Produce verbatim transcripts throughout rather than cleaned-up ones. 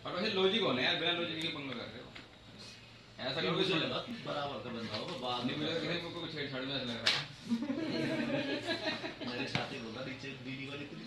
और वैसे लॉजिक होना है यार, बिना लॉजिक के पंगा कर रहे हो। ऐसा करो कि लगा बराबर का बंदा होगा बाद नहीं, मुझे किसी को छेड़छाड़ में ऐसा लग रहा है। मेरे साथ ही बोला नीचे दीदी वाली कुछ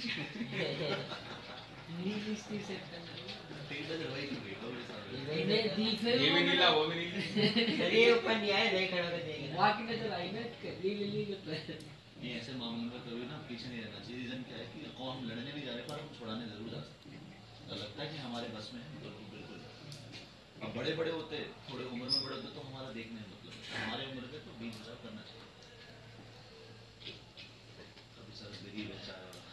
नीली इसकी सेट करना तेज नजर वही क्यों गई मेरे साथ इन्हें दिख ये भी नीला, वो भी नीला। ये ऊपर नहीं आए, देख खड़ा कर देगा बाकी नजर आई ना नीली नीली ये ऐसे मामलों में कभी ना पीछे नहीं रहना चाहिए। रीजन क्या है कि को हम लड़ने नहीं जा रहे पर हम छुड़ाने जरूर जा सकते हैं। लगता है कि हमारे बस में है तो बिल्कुल। अब बड़े बड़े होते थोड़े उम्र में बड़े होते तो हमारा देखने में मतलब हमारे उम्र के तो बीच हिसाब करना चाहिए। कभी सर मेरी बच्चा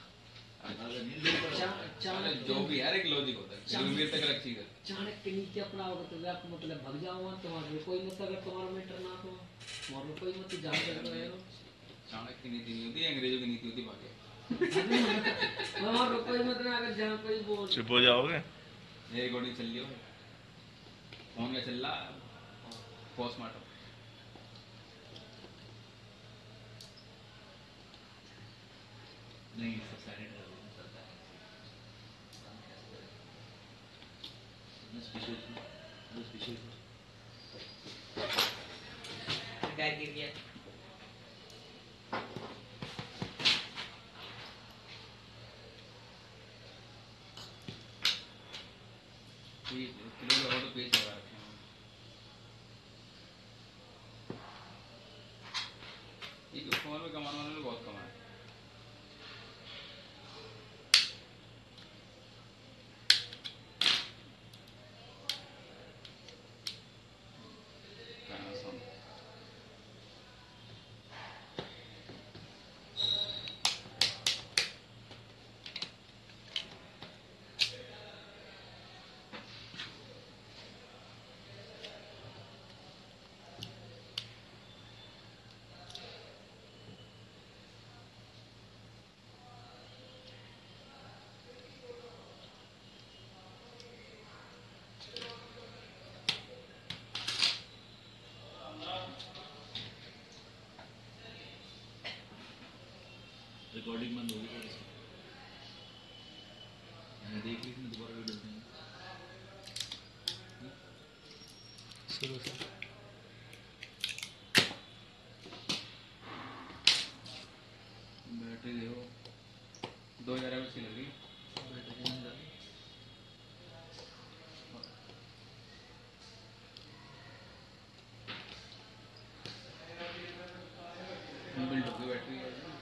जो भी यार एक लॉजिक होता है, उम्र तक रखी है। चाणक्य नीचे अपना होगा तो आप मतलब भाग जाओ तुम्हारे कोई मत, अगर तुम्हारा मैटर ना तो तुम्हारे कोई मत जान कर दो यार। चाणक्य की नीति नहीं होती, अंग्रेजों की नीति होती भागे। तुम्हारा कोई मत ना, अगर जहाँ कोई बोल चुप हो जाओगे। ये रिकॉर्डिंग चल रही है, फोन में चल रहा पोस्टमार्टम। नहीं सब साइड है स्पेशल स्पेशल क्या गिर गया किलो का तो पेज लगा रखे हैं। ये फोन में कमाने वाले लोग बहुत कमाए। रिकॉर्डिंग बंद होगी थोड़ी सी मैंने देख ली थी दोबारा वीडियो में शुरू से बैटरी देखो दो हजार एम एच की लगी। बिल्ड होगी बैटरी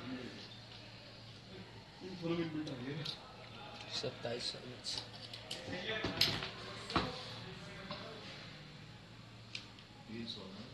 पूरा बिल्ड हो गया। सत्ताईस सौ ये सौ